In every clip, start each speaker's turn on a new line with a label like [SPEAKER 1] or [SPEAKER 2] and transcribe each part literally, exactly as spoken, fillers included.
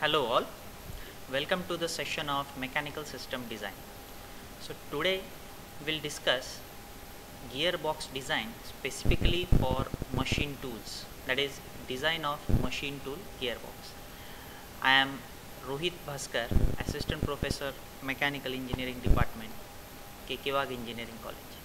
[SPEAKER 1] Hello all, welcome to the session of mechanical system design. So today we'll discuss gearbox design specifically for machine tools, that is design of machine tool gearbox. I am Rohit Bhaskar, Assistant Professor Mechanical Engineering Department, K K Wagh Engineering College.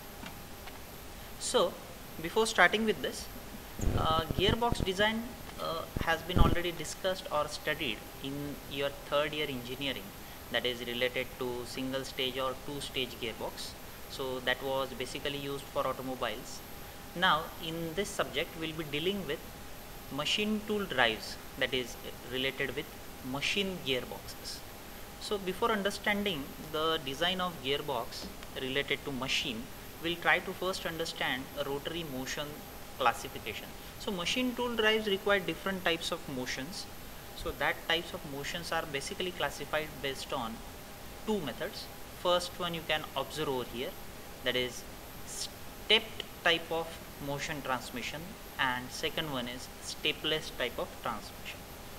[SPEAKER 1] So before starting with this, uh, gearbox design uh, has been already discussed or studied in your third year engineering, that is related to single stage or two stage gearbox. So that was basically used for automobiles. Now in this subject we'll be dealing with machine tool drives, that is related with machine gearboxes. So before understanding the design of gearbox related to machine, we'll try to first understand a rotary motion classification. So machine tool drives require different types of motions. So that types of motions are basically classified based on two methods. First one you can observe over here, that is stepped type of motion transmission, and second one is stepless type of transmission.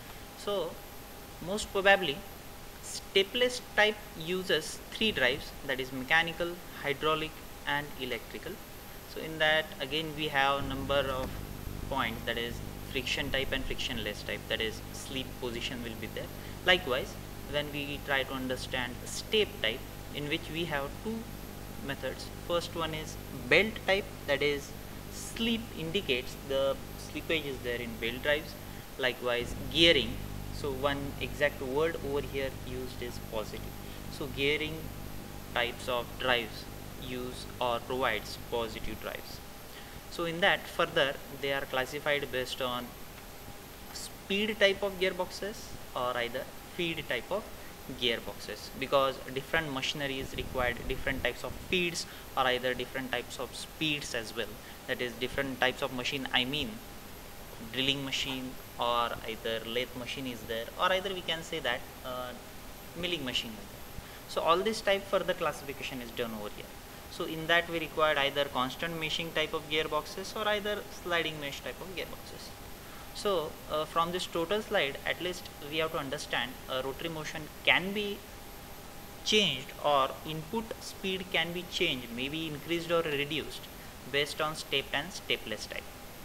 [SPEAKER 1] So most probably stepless type uses three drives, that is mechanical, hydraulic and electrical. So in that again we have number of points, that is friction type and frictionless type, that is sleep position will be there. Likewise when we try to understand step type, in which we have two methods. First one is belt type, that is sleep indicates the slippage is there in belt drives. Likewise gearing, so one exact word over here used is positive. So gearing types of drives use or provides positive drives. So in that further they are classified based on speed type of gearboxes or either feed type of gearboxes, because different machineries required different types of feeds or either different types of speeds as well. That is different types of machine, I mean drilling machine or either lathe machine is there, or either we can say that uh, milling machine is there. So all this type further classification is done over here. So in that we required either constant meshing type of gearboxes or either sliding mesh type of gearboxes. So uh, from this total slide, at least we have to understand uh, rotary motion can be changed or input speed can be changed, maybe increased or reduced based on step and stepless type.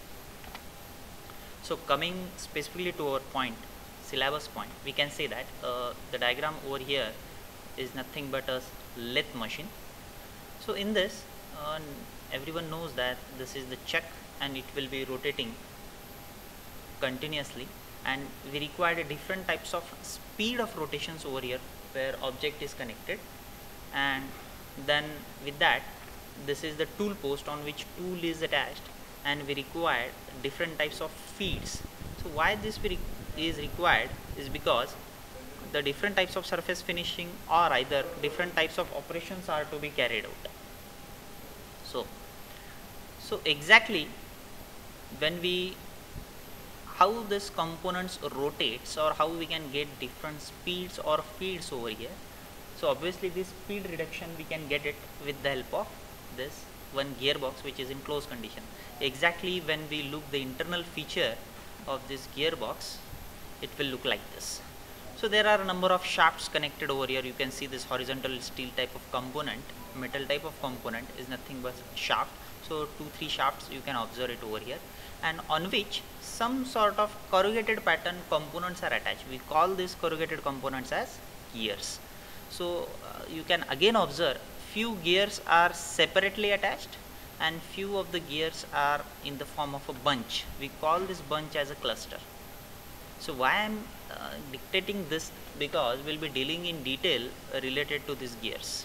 [SPEAKER 1] So coming specifically to our point, syllabus point, we can say that uh, the diagram over here is nothing but a lathe machine. So in this uh, everyone knows that this is the chuck and it will be rotating continuously, and we require different types of speed of rotations over here where object is connected, and then with that this is the tool post on which tool is attached, and we require different types of feeds. So why this is required is because the different types of surface finishing or either different types of operations are to be carried out. So, so exactly when we how this components rotates or how we can get different speeds or feeds over here. So obviously this speed reduction we can get it with the help of this one gearbox which is in closed condition. Exactly when we look the internal feature of this gearbox, it will look like this. So there are a number of shafts connected over here. You can see this horizontal steel type of component, metal type of component is nothing but shaft. So two three shafts you can observe it over here, and on which some sort of corrugated pattern components are attached. We call these corrugated components as gears. So uh, you can again observe few gears are separately attached and few of the gears are in the form of a bunch. We call this bunch as a cluster. So why I am uh, dictating this, because we will be dealing in detail uh, related to these gears.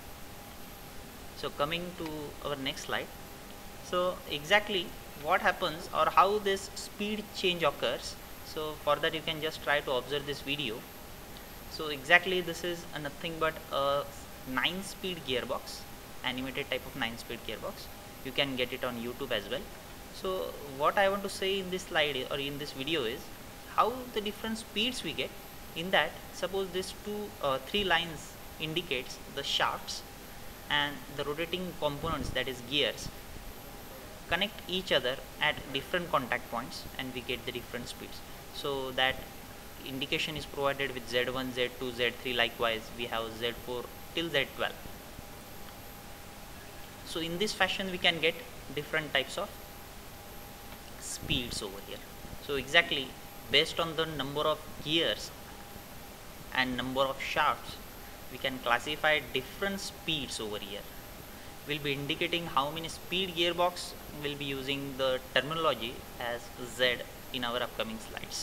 [SPEAKER 1] So coming to our next slide. So exactly what happens or how this speed change occurs. So for that you can just try to observe this video. So exactly this is a nothing but a nine speed gearbox, animated type of nine speed gearbox. You can get it on YouTube as well. So what I want to say in this slide or in this video is how the different speeds we get. In that, suppose this two uh, three lines indicates the shafts, and the rotating components, that is gears, connect each other at different contact points and we get the different speeds. So that indication is provided with Z one, Z two, Z three, likewise we have Z four till Z twelve. So in this fashion we can get different types of speeds over here. So exactly based on the number of gears and number of shafts, we can classify different speeds over here. We'll be indicating how many speed gearbox. We'll be using the terminology as Z in our upcoming slides.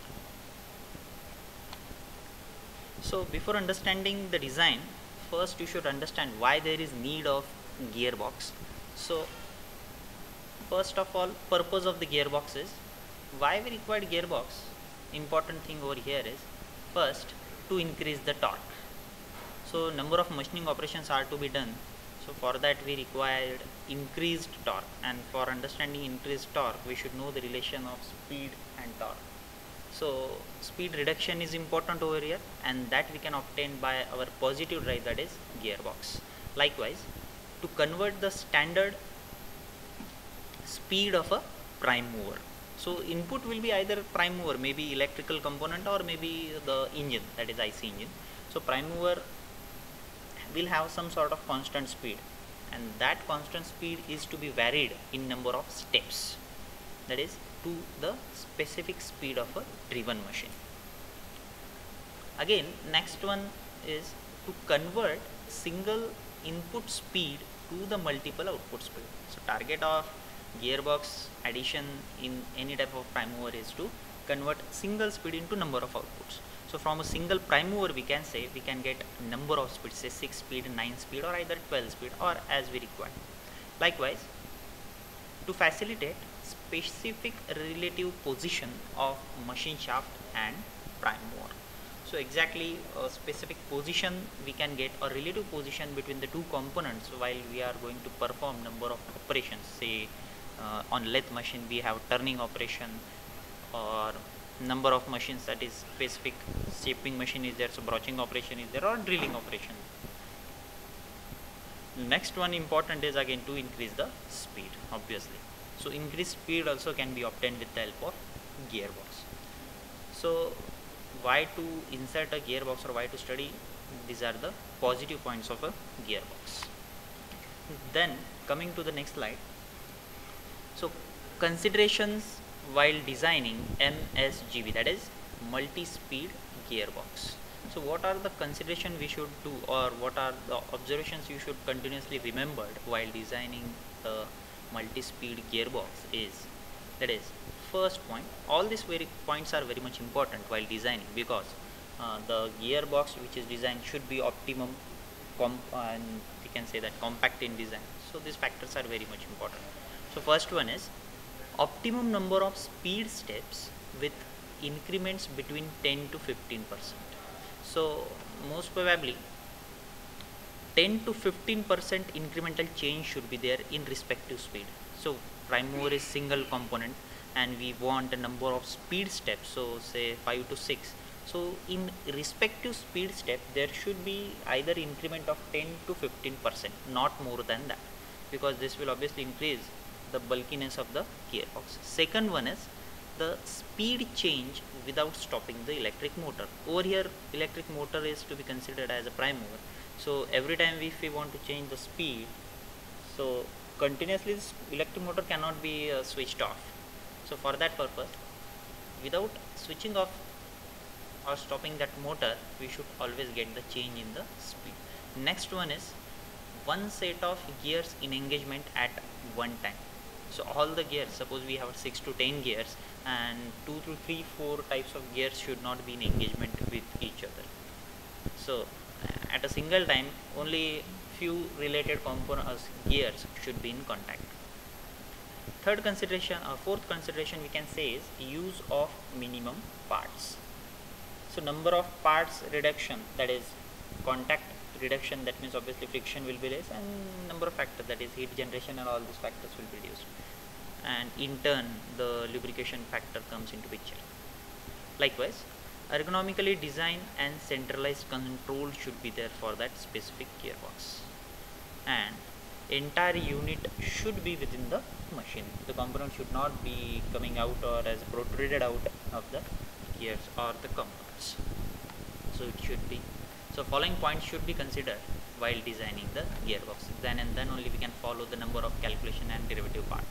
[SPEAKER 1] So before understanding the design, first you should understand why there is need of gearbox. So first of all, purpose of the gearbox is why we required gearbox. Important thing over here is first to increase the torque. So number of machining operations are to be done. So for that we required increased torque, and for understanding increased torque we should know the relation of speed and torque. So speed reduction is important over here, and that we can obtain by our positive drive, that is gearbox. Likewise, to convert the standard speed of a prime mover. So input will be either prime mover, maybe electrical component, or maybe the engine, that is I C engine. So prime mover will have some sort of constant speed, and that constant speed is to be varied in number of steps, that is to the specific speed of a driven machine. Again, next one is to convert single input speed to the multiple output speed. So target of gearbox addition in any type of prime mover is to convert single speed into number of outputs. So from a single prime mover we can say we can get number of speeds, say six speed, nine speed, or either twelve speed, or as we require. Likewise, to facilitate specific relative position of machine shaft and prime mover. So exactly a specific position we can get, a relative position between the two components while we are going to perform number of operations. Say uh, on lathe machine we have turning operation, or number of machines, that is specific shaping machine is there, so broaching operation is there, or drilling operation. Next one important is again to increase the speed, obviously. So increased speed also can be obtained with the help of gearbox. So why to insert a gearbox or why to study? These are the positive points of a gearbox. Then coming to the next slide. So considerations while designing M S G B, that is multi-speed gearbox. So what are the consideration we should do, or what are the observations you should continuously remember while designing the multi-speed gearbox is, that is first point, all these very points are very much important while designing, because uh, the gearbox which is designed should be optimum comp and we can say that compact in design. So these factors are very much important. So first one is optimum number of speed steps with increments between ten to fifteen percent. So most probably ten to fifteen percent incremental change should be there in respective speed. So prime mover is single component and we want a number of speed steps, so say five to six. So in respective speed step there should be either increment of ten to fifteen percent, not more than that, because this will obviously increase the bulkiness of the gearbox. Second one is the speed change without stopping the electric motor. Over here electric motor is to be considered as a prime mover. So every time if we want to change the speed, so continuously this electric motor cannot be uh, switched off. So for that purpose, without switching off or stopping that motor, we should always get the change in the speed. Next one is one set of gears in engagement at one time. So all the gears, suppose we have six to ten gears, and two to three, four types of gears should not be in engagement with each other. So at a single time, only few related components, gears should be in contact. Third consideration or fourth consideration we can say is use of minimum parts. So number of parts reduction, that is contact reduction, that means obviously friction will be less, and number of factors, that is heat generation, and all these factors will be reduced, and in turn the lubrication factor comes into picture. Likewise, ergonomically designed and centralized control should be there for that specific gearbox, and entire unit should be within the machine. The component should not be coming out or as protruded out of the gears or the components. So it should be, so following points should be considered while designing the gearbox. Then and then only we can follow the number of calculation and derivative part.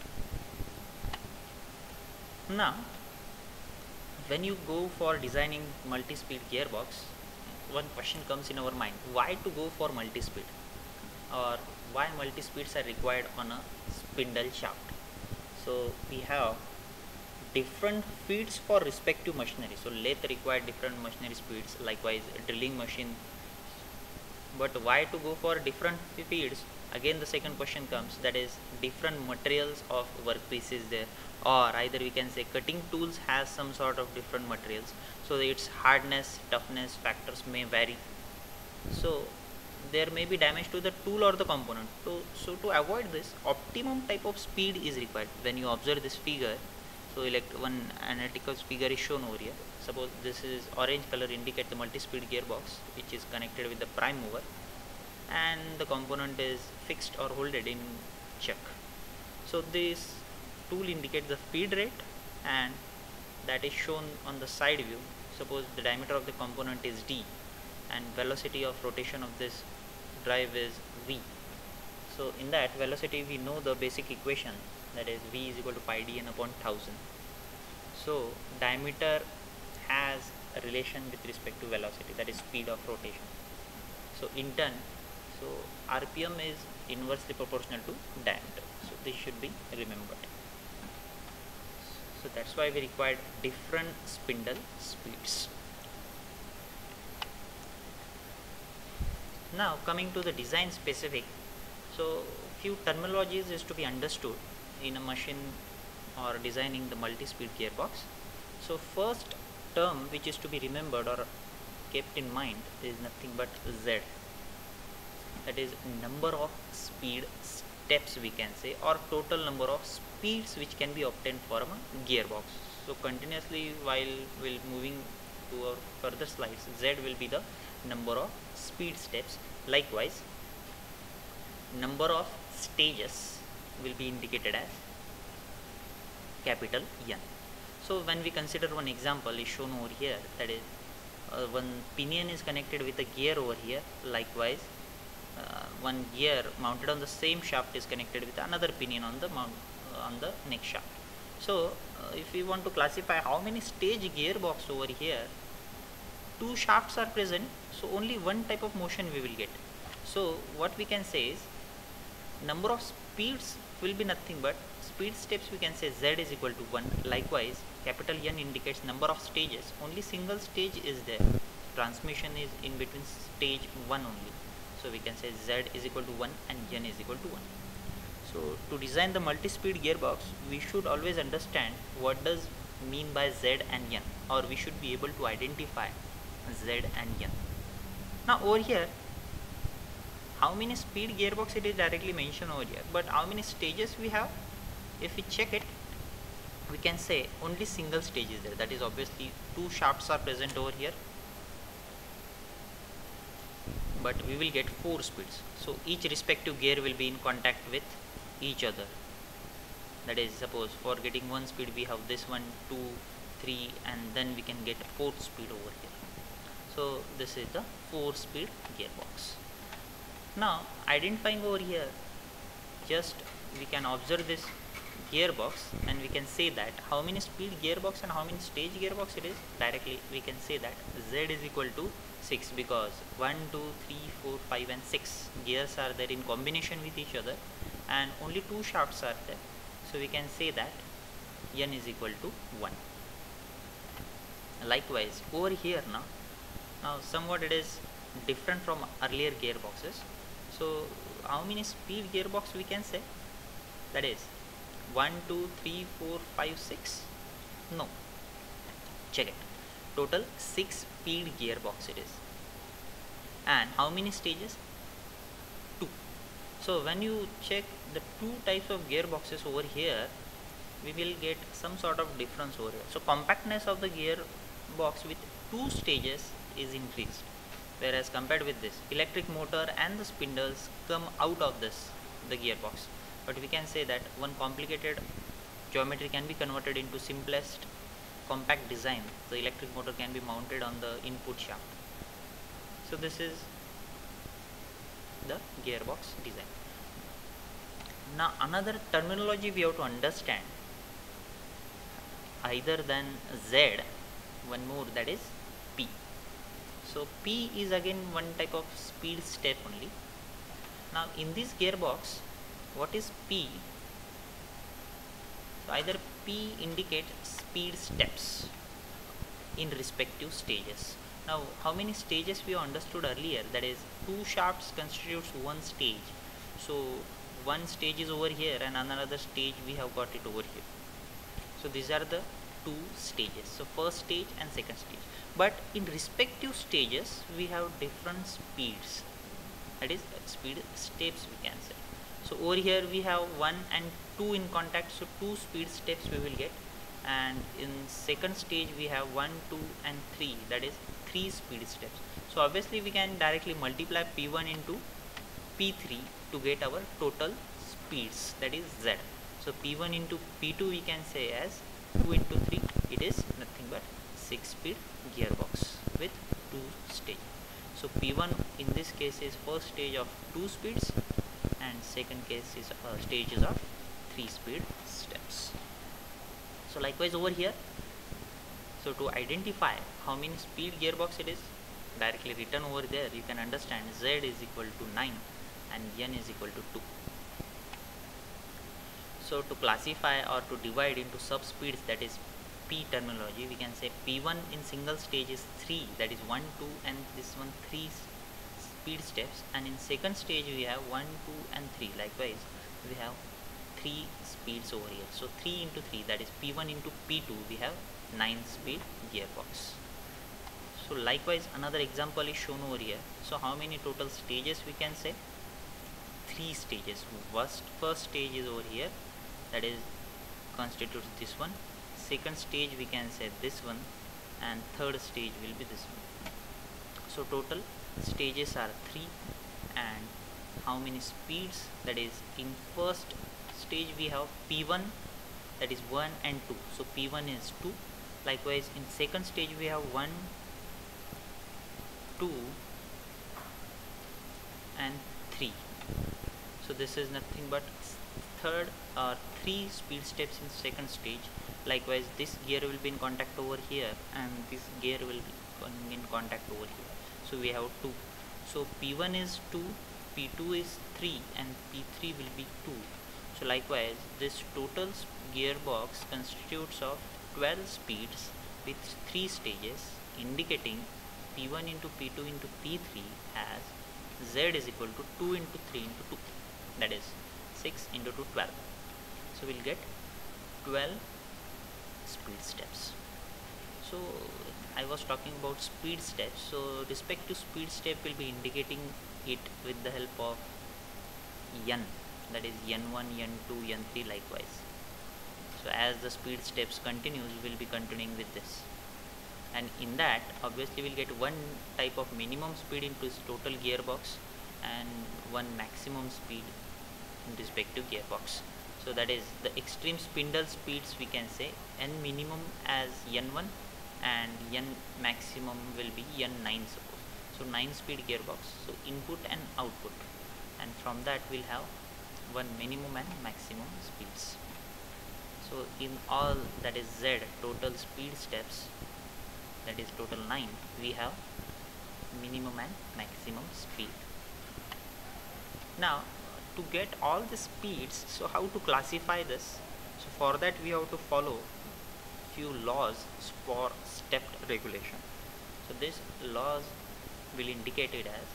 [SPEAKER 1] Now, when you go for designing multi-speed gearbox, one question comes in our mind: why to go for multi-speed, or why multi-speeds are required on a spindle shaft? So we have different feeds for respective machinery. So lathe require different machinery speeds, likewise drilling machine. But why to go for different feeds? Again the second question comes, that is different materials of workpieces there, or either we can say cutting tools has some sort of different materials, so its hardness, toughness factors may vary. So there may be damage to the tool or the component. So, so to avoid this, optimum type of speed is required. When you observe this figure, so elect one analytical figure is shown over here. Suppose this is orange color indicate the multi-speed gearbox which is connected with the prime mover, and the component is fixed or holded in check. So this tool indicates the feed rate, and that is shown on the side view. Suppose the diameter of the component is d and velocity of rotation of this drive is v. So in that velocity we know the basic equation, that is v is equal to pi d n upon one thousand. So diameter has a relation with respect to velocity, that is speed of rotation. So in turn, so R P M is inversely proportional to diameter. So this should be remembered. So that's why we required different spindle speeds. Now coming to the design specific, so few terminologies is to be understood in a machine or designing the multi-speed gearbox. So first term which is to be remembered or kept in mind is nothing but Z, that is number of speed steps we can say, or total number of speeds which can be obtained from a gearbox. So continuously while we'll moving to our further slides, Z will be the number of speed steps. Likewise number of stages will be indicated as capital N. So when we consider one example is shown over here, that is uh, one pinion is connected with a gear over here. Likewise uh, one gear mounted on the same shaft is connected with another pinion on the mount uh, on the next shaft. So uh, if we want to classify how many stage gearbox over here, two shafts are present, so only one type of motion we will get. So what we can say is number of speeds will be nothing but speed steps, we can say Z is equal to one. Likewise capital N indicates number of stages, only single stage is there, transmission is in between stage one only, so we can say Z is equal to one and N is equal to one. So to design the multi-speed gearbox, we should always understand what does mean by Z and N, or we should be able to identify Z and N. Now over here, how many speed gearbox it is directly mentioned over here, but how many stages we have, if we check it, we can say only single stage is there, that is obviously two shafts are present over here, but we will get four speeds. So each respective gear will be in contact with each other, that is suppose for getting one speed we have this one, two, three, and then we can get fourth speed over here. So this is the four speed gearbox. Now identifying over here, just we can observe this gearbox and we can say that how many speed gearbox and how many stage gearbox it is. Directly we can say that Z is equal to six, because one, two, three, four, five and six gears are there in combination with each other, and only two shafts are there, so we can say that N is equal to one. Likewise over here, now now somewhat it is different from earlier gearboxes. So how many speed gearbox we can say, that is one, two, three, four, five, six? No, check it, total six speed gearbox it is. And how many stages? Two. So when you check the two types of gearboxes over here, we will get some sort of difference over here. So compactness of the gearbox with two stages is increased, whereas compared with this electric motor and the spindles come out of this the gearbox. But we can say that one complicated geometry can be converted into simplest compact design, the electric motor can be mounted on the input shaft. So this is the gearbox design. Now another terminology we have to understand either than Z, one more, that is P. So P is again one type of speed step only. Now in this gearbox, what is P? So either P indicates speed steps in respective stages. Now how many stages we understood earlier, that is two shafts constitutes one stage. So one stage is over here and another stage we have got it over here. So these are the two stages, so first stage and second stage, but in respective stages we have different speeds, that is speed steps we can say. So over here we have one and two in contact, so two speed steps we will get, and in second stage we have one, two and three, that is three speed steps. So obviously we can directly multiply P one into P three to get our total speeds, that is Z. So P one into P two we can say as two into three, it is nothing but six speed gearbox with two stages. So P one in this case is first stage of two speeds and second case is uh, stages of three speed steps. So likewise over here, so to identify how many speed gearbox it is, directly written over there you can understand Z is equal to nine and N is equal to two. So to classify or to divide into subspeeds, that is P terminology, we can say P one in single stage is three, that is one, two and this one three speed steps, and in second stage we have one, two and three. Likewise we have three speeds over here. So three into three, that is P one into P two, we have nine speed gearbox. So likewise another example is shown over here. So how many total stages we can say? Three stages. First, first stage is over here, that is constitutes this one. Second stage we can say this one, and third stage will be this one. So total stages are three, and how many speeds? That is in first stage we have P one, that is one and two. So P one is two. Likewise in second stage we have one, two and three. So this is nothing but third or three speed steps in second stage. Likewise this gear will be in contact over here and this gear will be in contact over here. So we have two. So P one is two, P two is three and P three will be two. So likewise this total gearbox constitutes of twelve speeds with three stages, indicating P one into P two into P three as Z is equal to two into three into two, that is six into two, twelve. So we'll get twelve speed steps. So I was talking about speed steps, so respective speed step will be indicating it with the help of N, that is N one, N two, N three likewise. So as the speed steps continues, we will be continuing with this, and in that obviously we'll get one type of minimum speed into its total gearbox and one maximum speed in respective gearbox. So that is the extreme spindle speeds we can say N minimum as N one and N maximum will be N nine suppose. So nine speed gearbox, so input and output, and from that we'll have one minimum and maximum speeds. So in all, that is Z, total speed steps, that is total nine, we have minimum and maximum speed. Now to get all the speeds, so how to classify this? So for that we have to follow few laws for stepped regulation. So these laws will indicate it as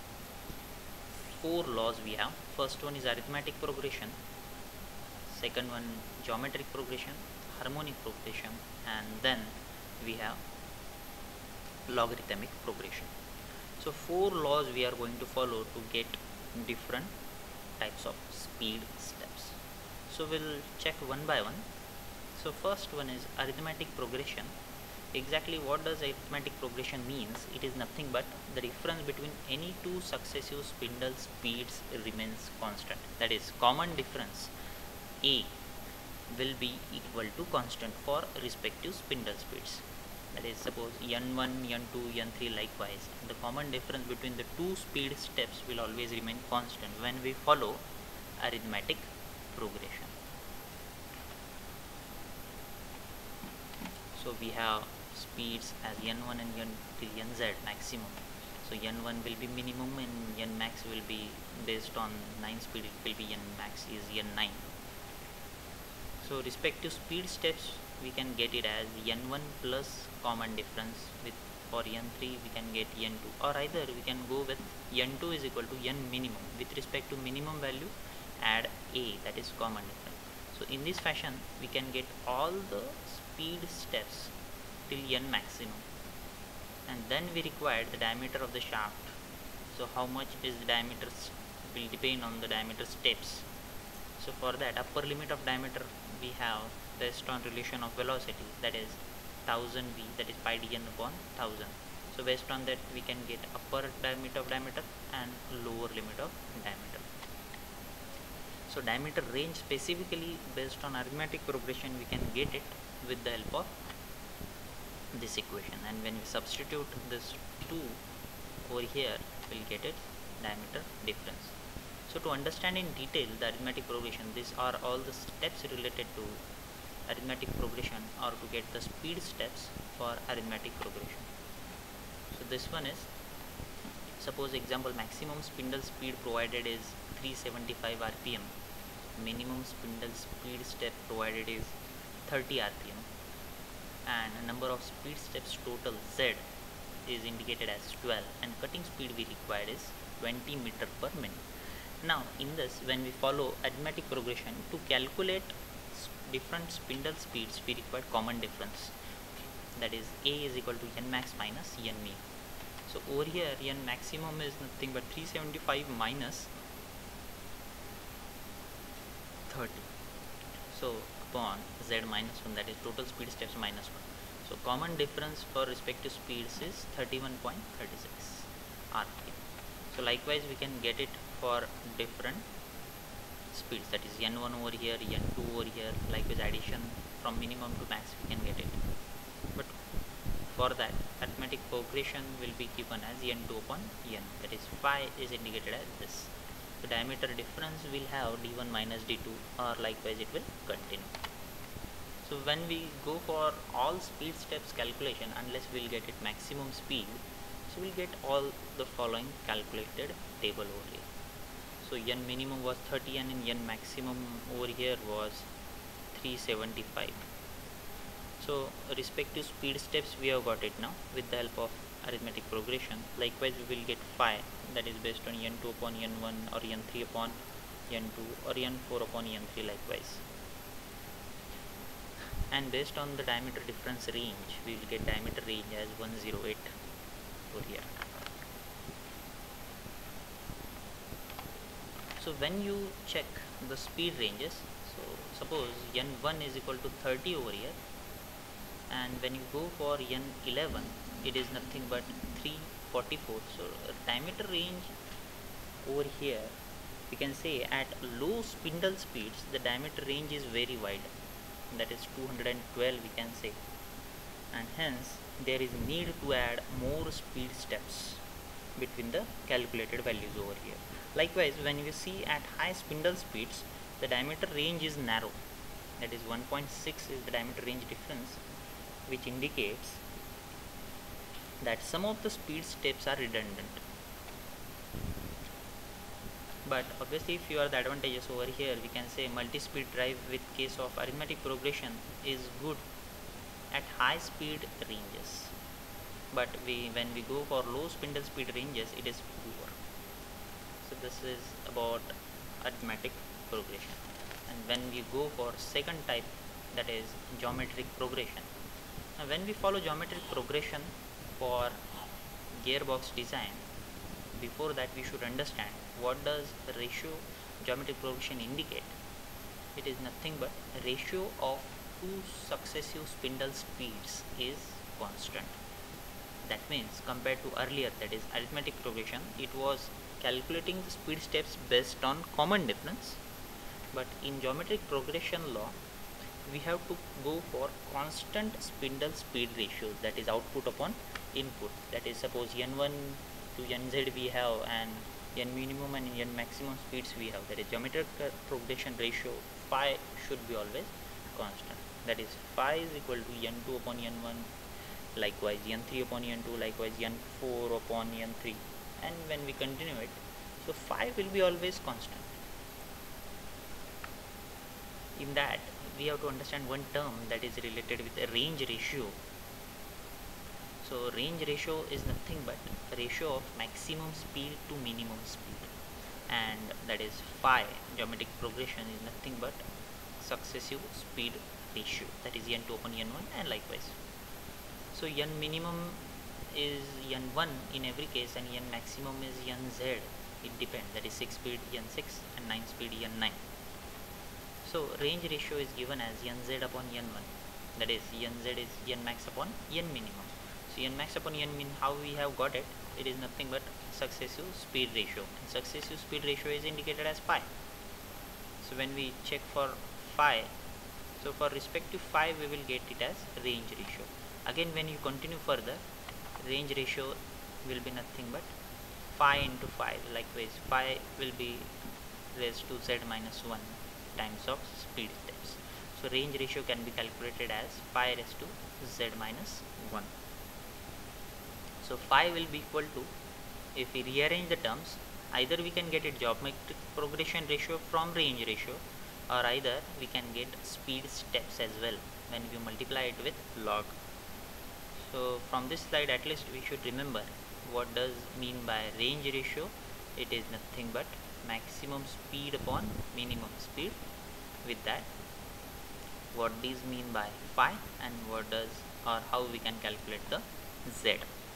[SPEAKER 1] four laws we have. First one is arithmetic progression, second one geometric progression, harmonic progression, and then we have logarithmic progression. So four laws we are going to follow to get different types of speed steps. So we'll check one by one. So first one is arithmetic progression. Exactly what does arithmetic progression means? It is nothing but the difference between any two successive spindle speeds remains constant. That is common difference A will be equal to constant for respective spindle speeds. That is, suppose n one, n two, n three likewise, the common difference between the two speed steps will always remain constant when we follow arithmetic progression. So we have speeds as n one and n three, nz maximum. So n one will be minimum and n max will be based on nine speed, it will be n max is n nine. So respective speed steps we can get it as n one plus common difference, with for n three we can get n two, or either we can go with n two is equal to n minimum. With respect to minimum value, add a, that is common difference. So in this fashion we can get all the speed steps till n maximum, and then we require the diameter of the shaft. So how much is the diameter will depend on the diameter steps. So for that, upper limit of diameter we have based on relation of velocity, that is one thousand v, that is pi dn upon one thousand. So based on that we can get upper limit of diameter and lower limit of diameter. So diameter range specifically based on arithmetic progression we can get it with the help of this equation, and when we substitute this two over here we'll get it diameter difference. So to understand in detail the arithmetic progression, these are all the steps related to arithmetic progression, or to get the speed steps for arithmetic progression. So this one is, suppose example, maximum spindle speed provided is three seventy-five R P M, minimum spindle speed step provided is thirty R P M, and number of speed steps total Z is indicated as twelve, and cutting speed we required is twenty meter per minute. Now in this, when we follow arithmetic progression, to calculate different spindle speeds we require common difference, that is a is equal to n max minus n min. So over here n maximum is nothing but three seventy-five minus thirty, so upon z minus one, that is total speed steps minus one. So common difference for respective speeds is thirty-one point three six R P M. So likewise we can get it for different speeds, that is n one over here, n two over here, likewise addition from minimum to max we can get it. But for that, arithmetic progression will be given as n two upon n, that is phi is indicated as this. The diameter difference will have d one minus d two, or likewise it will continue. So when we go for all speed steps calculation, unless we will get it maximum speed, so we will get all the following calculated table over here. So n minimum was thirty and n maximum over here was three seventy-five. So respective speed steps we have got it now with the help of arithmetic progression. Likewise we will get phi, that is based on n two upon n one, or n three upon n two, or n four upon n three likewise. And based on the diameter difference range, we will get diameter range as one hundred eight over here. So when you check the speed ranges, so suppose n one is equal to thirty over here, and when you go for n eleven it is nothing but three forty-four. So diameter range over here we can say at low spindle speeds the diameter range is very wide, that is two hundred twelve we can say, and hence there is need to add more speed steps between the calculated values over here. Likewise, when you see at high spindle speeds the diameter range is narrow, that is one point six is the diameter range difference, which indicates that some of the speed steps are redundant. But obviously if you are the advantages over here, we can say multi-speed drive with case of arithmetic progression is good at high speed ranges, but we when we go for low spindle speed ranges it is poor. So this is about arithmetic progression. And when we go for second type, that is geometric progression. Now when we follow geometric progression for gearbox design, before that we should understand what does ratio geometric progression indicate. It is nothing but ratio of two successive spindle speeds is constant. That means compared to earlier, that is arithmetic progression, it was calculating the speed steps based on common difference, but in geometric progression law we have to go for constant spindle speed ratio, that is output upon input. That is, suppose n one to nz we have, and n minimum and n maximum speeds we have. That is, geometric progression ratio phi should be always constant. That is, phi is equal to n two upon n one, likewise n three upon n two, likewise n four upon n three, and when we continue it, so phi will be always constant. In that, we have to understand one term that is related with a range ratio. So range ratio is nothing but a ratio of maximum speed to minimum speed, and that is phi, geometric progression, is nothing but successive speed ratio, that is n two upon n one, and likewise. So n minimum is n one in every case, and n maximum is nz. It depends, that is six speed n six and nine speed n nine. So range ratio is given as nz upon n one, that is nz is n max upon n minimum. So n max upon n min, how we have got it? It is nothing but successive speed ratio, and successive speed ratio is indicated as phi. So when we check for phi, so for respective phi we will get it as range ratio. Again, when you continue further, range ratio will be nothing but phi into phi. Likewise, phi will be raised to z minus one times of speed steps. So range ratio can be calculated as phi raised to z minus one. So phi will be equal to, if we rearrange the terms, either we can get it geometric progression ratio from range ratio, or either we can get speed steps as well when we multiply it with log. So from this slide, at least we should remember what does mean by range ratio. It is nothing but maximum speed upon minimum speed. With that, what these mean by phi, and what does, or how we can calculate the z.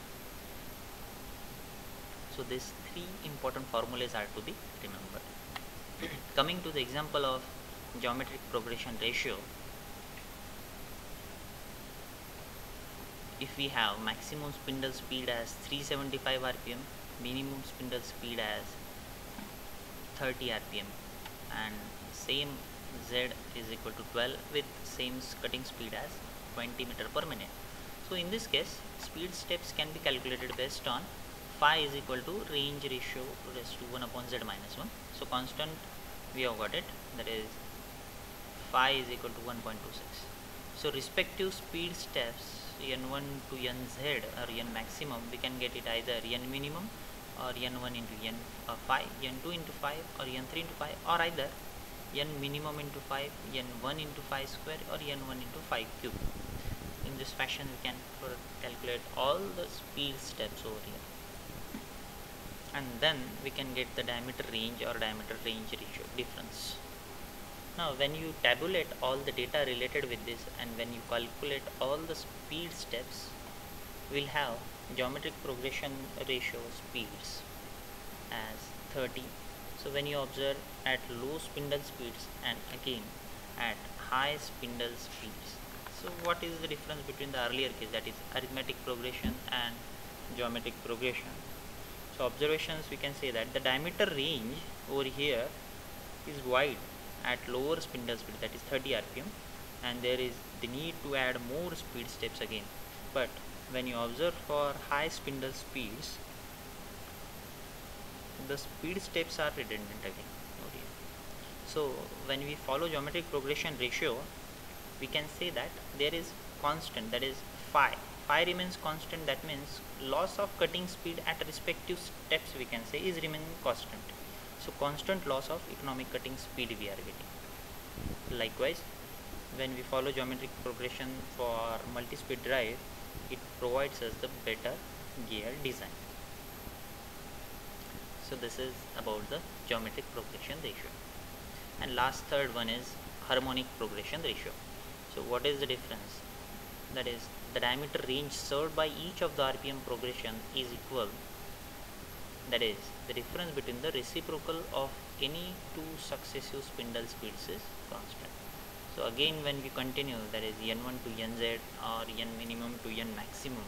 [SPEAKER 1] So these three important formulas are to be remembered. Coming to the example of geometric progression ratio, if we have maximum spindle speed as three hundred seventy-five R P M, minimum spindle speed as thirty R P M, and same Z is equal to twelve with same cutting speed as twenty meter per minute. So in this case, speed steps can be calculated based on phi is equal to range ratio raised to one upon z minus one. So constant we have got it, that is phi is equal to one point two six. So respective speed steps n one to nz or n maximum, we can get it either n minimum or n one into n uh, five, n two into five, or n three into five, or either n minimum into five, n one into five square, or n one into five cube. In this fashion, we can calculate all the speed steps over here, and then we can get the diameter range or diameter range ratio difference. Now when you tabulate all the data related with this, and when you calculate all the speed steps, we'll have geometric progression ratio speeds as thirty. So when you observe at low spindle speeds and again at high spindle speeds, so what is the difference between the earlier case, that is arithmetic progression, and geometric progression? So observations, we can say that the diameter range over here is wide at lower spindle speed, that is thirty R P M, and there is the need to add more speed steps again. But when you observe for high spindle speeds, the speed steps are redundant again. So when we follow geometric progression ratio, we can say that there is constant, that is phi. Phi remains constant, that means loss of cutting speed at respective steps, we can say, is remaining constant. So constant loss of economic cutting speed we are getting. Likewise, when we follow geometric progression for multi-speed drive, it provides us the better gear design. So this is about the geometric progression ratio. And last, third one is harmonic progression ratio. So what is the difference? That is, the diameter range served by each of the R P M progression is equal. That is, the difference between the reciprocal of any two successive spindle speeds is constant. So again, when we continue, that is n one to nz or n minimum to n maximum,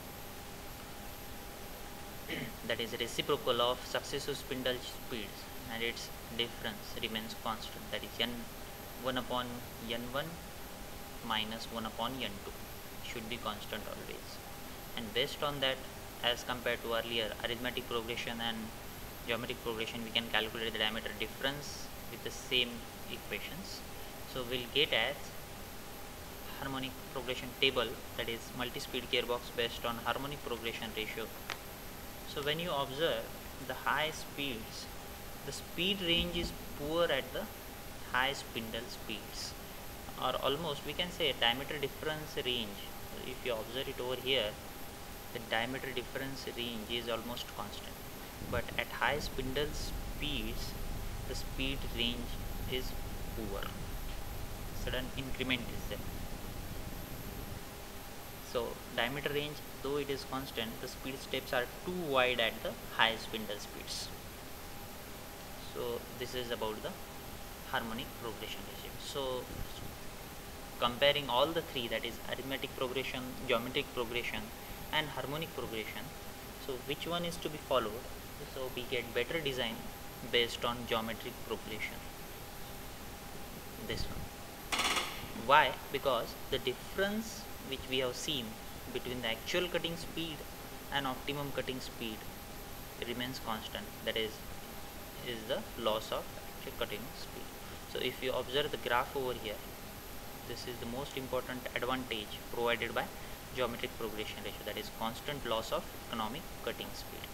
[SPEAKER 1] that is reciprocal of successive spindle speeds, and its difference remains constant, that is n one upon n one minus one upon n two should be constant always. And based on that, as compared to earlier arithmetic progression and geometric progression, we can calculate the diameter difference with the same equations. So we'll get as harmonic progression table, that is multi-speed gearbox based on harmonic progression ratio. So when you observe the high speeds, the speed range is poor at the high spindle speeds, or almost we can say diameter difference range. If you observe it over here, the diameter difference range is almost constant, but at high spindle speeds the speed range is poor, sudden increment is there. So diameter range, though it is constant, the speed steps are too wide at the high spindle speeds. So this is about the harmonic progression regime. So comparing all the three, that is arithmetic progression, geometric progression and harmonic progression, so which one is to be followed? So we get better design based on geometric progression, this one. Why? Because the difference which we have seen between the actual cutting speed and optimum cutting speed remains constant, that is is the loss of actual cutting speed. So if you observe the graph over here, this is the most important advantage provided by geometric progression ratio, that is constant loss of economic cutting speed.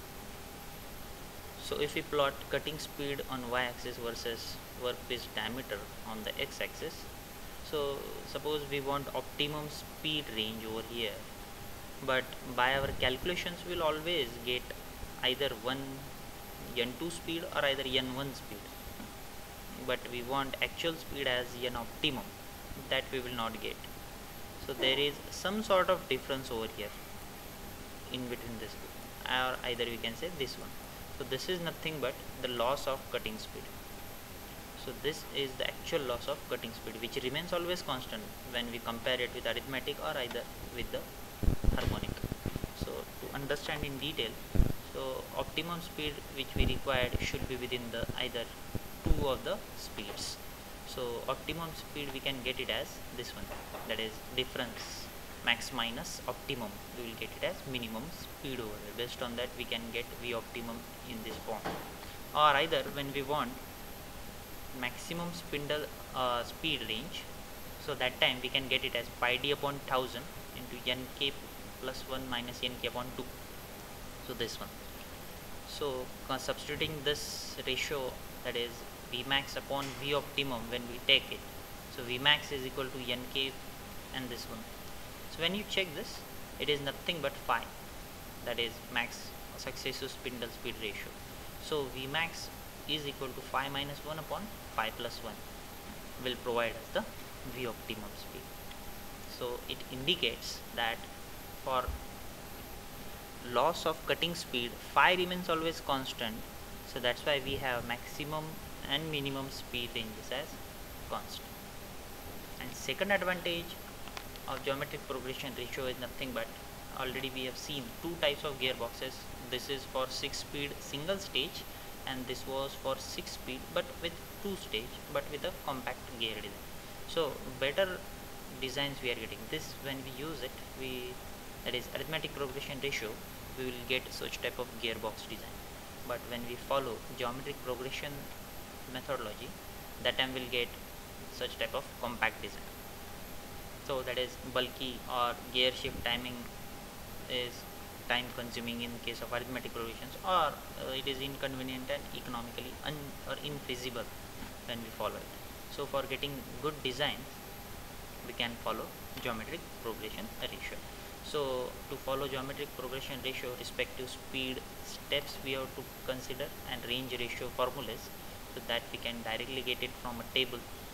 [SPEAKER 1] So if we plot cutting speed on y-axis versus workpiece diameter on the x-axis, so suppose we want optimum speed range over here, but by our calculations we will always get either one n two speed or either n one speed, but we want actual speed as n optimum, that we will not get. So there is some sort of difference over here in between this two, or either we can say this one. So this is nothing but the loss of cutting speed. So this is the actual loss of cutting speed, which remains always constant when we compare it with arithmetic or either with the harmonic. So to understand in detail, so optimum speed which we required should be within the either two of the speeds. So optimum speed we can get it as this one, that is difference max minus optimum, we will get it as minimum speed over here. Based on that we can get V optimum in this form, or either when we want maximum spindle uh, speed range, so that time we can get it as pi d upon one thousand into nk plus one minus nk upon two. So this one. So uh, substituting this ratio, that is Vmax upon V optimum, when we take it, so Vmax is equal to nk and this one. So when you check this, it is nothing but phi, that is max successive spindle speed ratio. So Vmax is equal to phi minus one upon phi plus one will provide us the V optimum speed. So it indicates that for loss of cutting speed, phi remains always constant, so that's why we have maximum and minimum speed ranges as constant. And second advantage of geometric progression ratio is nothing but, already we have seen two types of gearboxes. This is for six speed single stage, and this was for six speed but with two stage but with a compact gear design. So better designs we are getting. This when we use it, we that is arithmetic progression ratio, we will get such type of gearbox design. But when we follow geometric progression methodology, that time we'll get such type of compact design. So that is bulky, or gear shift timing is time consuming in case of arithmetic progressions, or uh, it is inconvenient and economically un or infeasible when we follow it. So for getting good designs, we can follow geometric progression ratio. So to follow geometric progression ratio, respective speed steps we have to consider and range ratio formulas, so that we can directly get it from a table,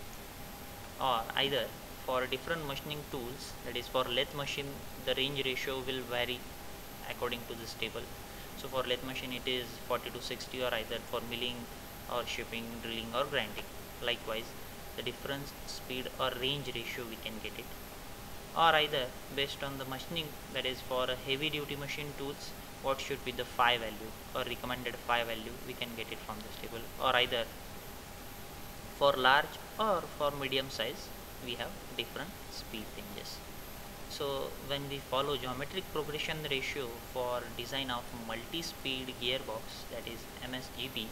[SPEAKER 1] or either for different machining tools, that is for lathe machine, the range ratio will vary according to this table. So for lathe machine it is forty to sixty, or either for milling or shaping, drilling or grinding. Likewise the difference speed or range ratio we can get it, or either based on the machining, that is for a heavy duty machine tools, what should be the phi value or recommended phi value, we can get it from this table, or either for large or for medium size we have different speed ranges. So when we follow geometric progression ratio for design of multi-speed gearbox, that is M S G B,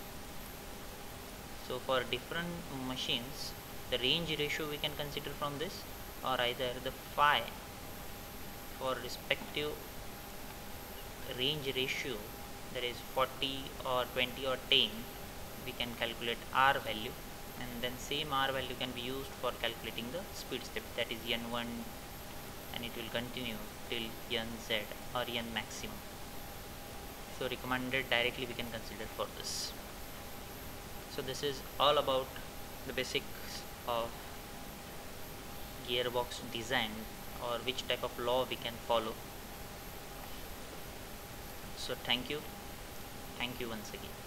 [SPEAKER 1] so for different machines the range ratio we can consider from this, or either the phi for respective range ratio, that is forty or twenty or ten, we can calculate R value, and then same R value can be used for calculating the speed step, that is N one, and it will continue till N Z or N maximum. So recommended directly we can consider for this. So this is all about the basics of gearbox design, or which type of law we can follow. So thank you thank you once again.